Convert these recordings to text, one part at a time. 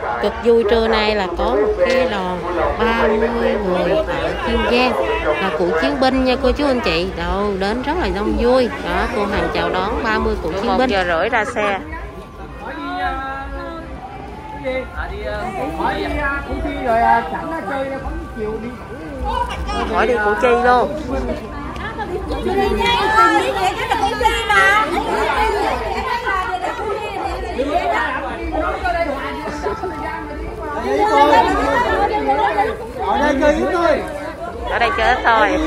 cực vui. Trưa nay là có một cái đoàn 30 người ở Kiên Giang là cựu chiến binh nha cô chú anh chị. Đâu đến rất là đông vui. Đó, cô Hằng chào đón 30 cựu chiến binh. 1:30 ra xe. Hỏi đi Củ Chi luôn. Ở đây chơi thôi.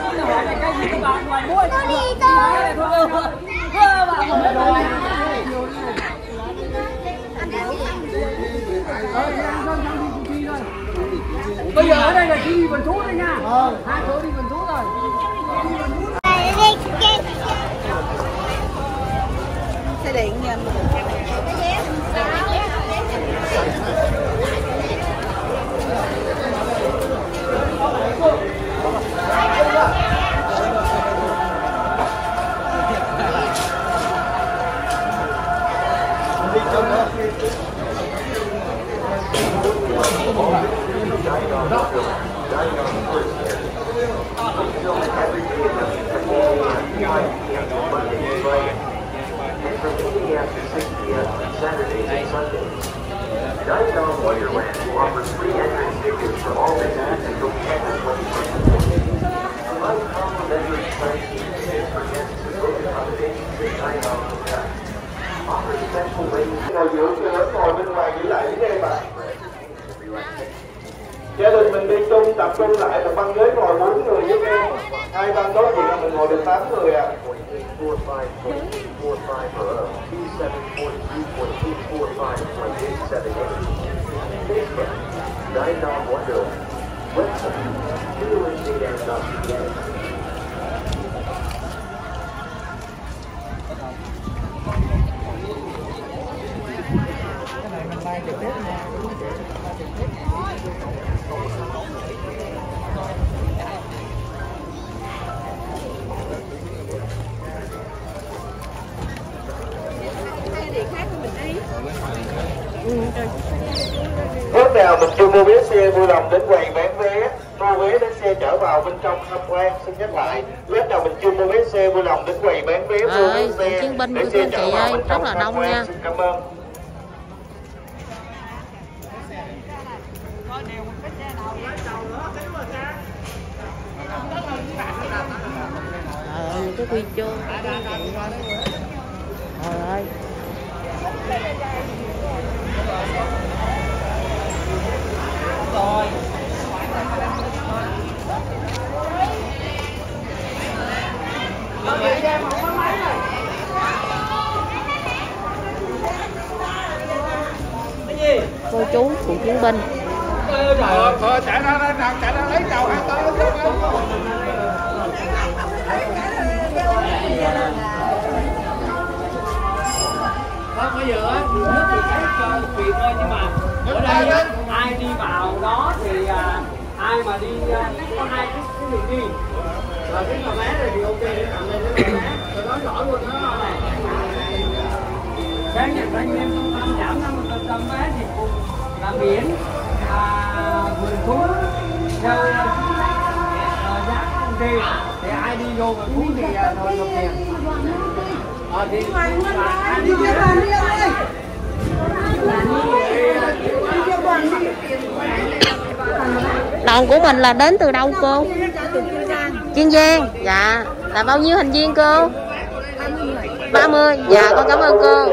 Bây giờ ở đây là chỉ đi Bình Phú thôi nha. Hai chỗ đi Bình Phú rồi. Xe điện nha. Ngồi dưỡng cho lớn ngồi bên ngoài giữ lại với em ạ. Gia đình mình đi chung, tập trung lại là băng ghế ngồi 4 người giúp em. Hai băng đối diện là mình ngồi được 8 người ạ. Lúc nào mình chưa mua vé xe vui lòng đến quầy bán vé, mua vé đến xe chở vào bên trong tham quan. Xin nhắc lại, lúc nào mình chưa mua vé xe vui lòng đến quầy bán vé, mua vé xe chiến binh của xe chị ơi, rất là đông nha. Xin cảm ơn. Những cái quy chô. Trời ơi. Cô chú cựu chiến binh. Thôi chạy ra lấy đầu hai tay. Không, bây giờ á, nước thì thấy chuyện thôi, nhưng mà ở đây á, ai đi vào đó thì ai mà đi có hai cái đường đi là cái tờ vé này thì ok để tặng lên cái vé rồi nói rõ luôn đó này. Sáng nhận anh em trung tâm giảm 50% vé dịch vụ là miễn Vườn Thú theo giá công ty thì ai đi vô Vườn Thú thì rồi nộp tiền. Đoàn của mình là đến từ đâu cô? Kiên Giang. Dạ. Là bao nhiêu thành viên cô? 30. Dạ con cảm ơn cô.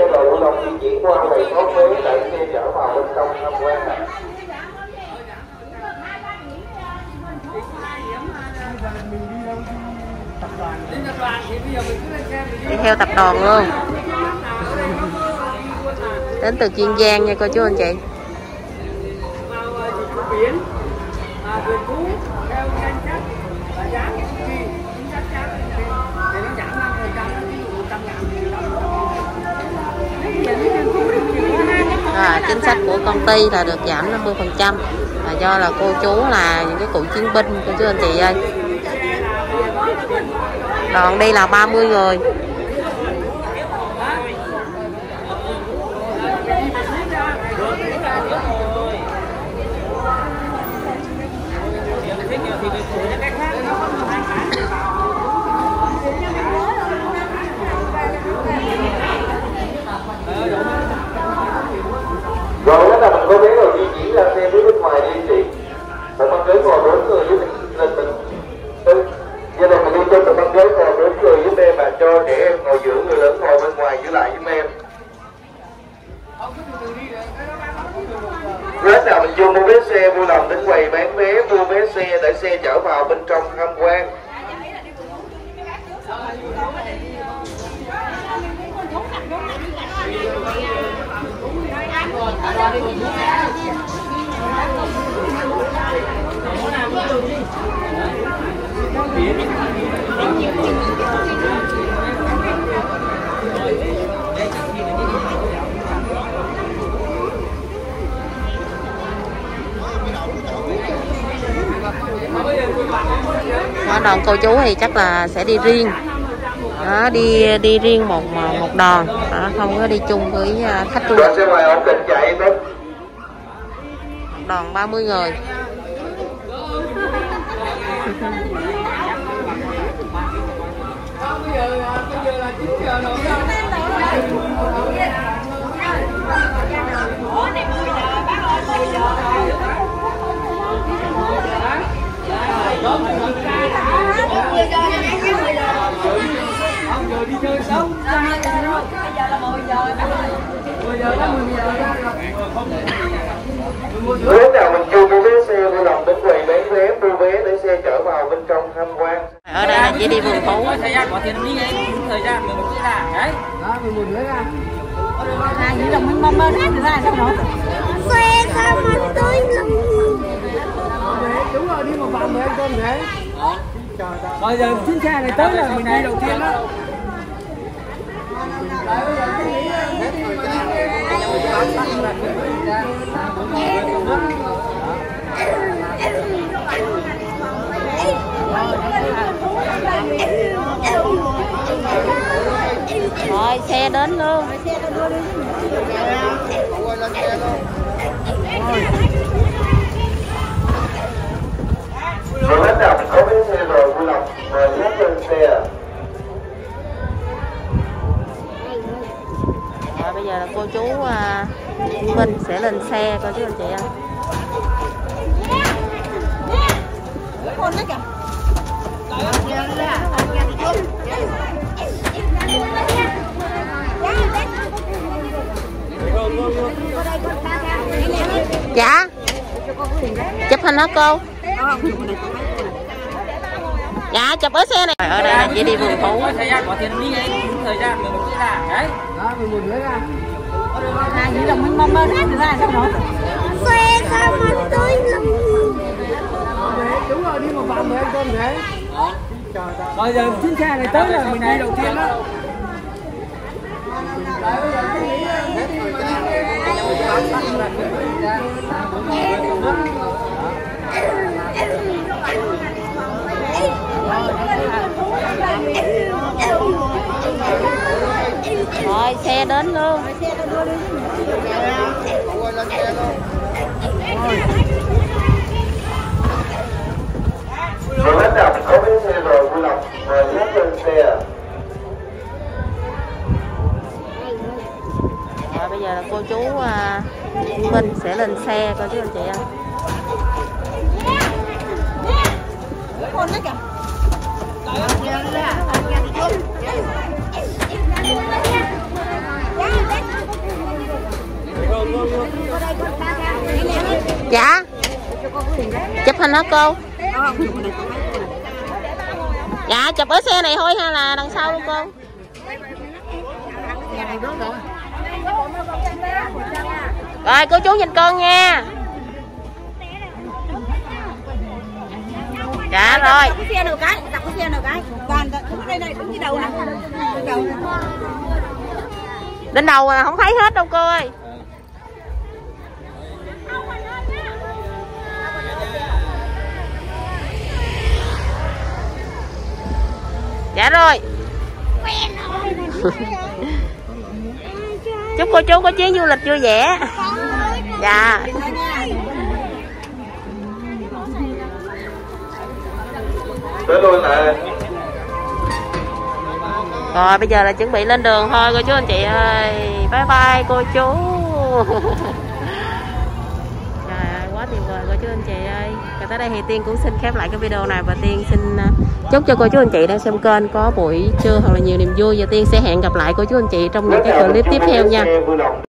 Đi theo tập đoàn luôn. Đến từ Kiên Giang nha cô chú anh chị. Chính sách của công ty là được giảm 50%, là do là cô chú là những cái cựu chiến binh cô chú anh chị ơi. Đoàn đi là 30 người. có bé nào di chuyển ra xe phía bên ngoài đi chị. Một băng ghế ngồi 4 người với lên mình. Giờ này mình đi cho một băng ghế ngồi 4 người với em mà cho trẻ em ngồi giữa, người lớn ngồi bên ngoài giữ lại với em. Lúc nào mình vô mua vé xe vui lòng đến quầy bán vé mua vé xe để xe chở vào bên trong tham quan. Đoàn cô chú thì chắc là sẽ đi riêng đó, đi riêng một đoàn đó, không có đi chung với khách luôn. Đoàn 30 người. Đi chơi sớm. Bây giờ là 10 giờ. 10 giờ đó 10 giờ ra rồi. Lúc nào mình chưa mua vé xe vui lòng đến quầy bán vé mua vé để xe chở vào bên trong tham quan. Ở đây là chỉ đi vườn thú. Thời gian có tiền đi ngay, thời gian mình sẽ ra đấy. Đó, mình muốn lấy ra. Hai những đồng mình mong mơ hết rồi ra sao đó. Xe sao mà tới lắm. Đúng rồi, đi một vòng rồi anh con thế. Bây giờ chuyến xe này tới là mình đi đầu tiên đó. Rồi xe đến luôn. Rồi hết nào có vé xe rồi vui lòng mời hết lên xe. Rồi bây giờ là cô chú Minh sẽ lên xe coi chứ anh chị ạ. Dạ. Chụp hình hả cô? Dạ chụp ở xe này. Ở đây là chỉ đi vườn thú. Thời gian có tiền đi ngay, thời gian mình sẽ ra đấy. Đó, mình muốn lấy ra. Hai những đồng mình mong mơ hết rồi ra sao đó. Xe sao mà tới lắm. Đúng rồi, đi một vòng rồi anh con thế. Bây giờ chuyến xe này tới là mình đi đầu tiên đó. Rồi xe đến luôn. Rồi hết nào có vé xe rồi vui lòng mời hết lên xe. Rồi bây giờ là cô chú Minh sẽ lên xe coi chứ anh chị ạ. Dạ. Chụp hình hả cô? Dạ chụp ở xe này thôi hay là đằng sau luôn cô? Rồi cô chú nhìn con nha. Dạ rồi. Cái xe nào cái, đặt cái xe nào cái. Toàn đây này đứng cái đầu này. Đến đầu mà không thấy hết đâu cô ơi. Dạ rồi. Chúc cô chú có chuyến du lịch vui vẻ. Dạ. Tới luôn nè. Rồi bây giờ là chuẩn bị lên đường thôi cô chú anh chị ơi. Bye bye cô chú. quá tuyệt vời cô chú anh chị ơi. Và tới đây thì Tiên cũng xin khép lại cái video này và Tiên xin chúc cho cô chú anh chị đang xem kênh có buổi trưa hoặc là nhiều niềm vui, và Tiên sẽ hẹn gặp lại cô chú anh chị trong những cái clip tiếp theo nha.